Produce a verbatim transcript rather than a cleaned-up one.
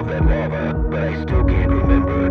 of that lava, but I still can't remember